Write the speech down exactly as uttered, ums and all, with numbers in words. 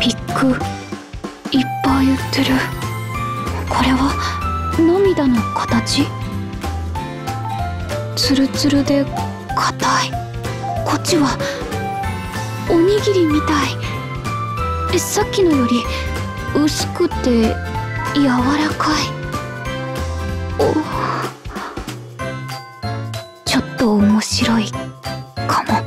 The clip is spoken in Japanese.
ピックいっぱい売ってる。これは涙の形？ツルツルで硬い。こっちはおにぎりみたい。さっきのより薄くて柔らかい。お、ちょっと面白いかも。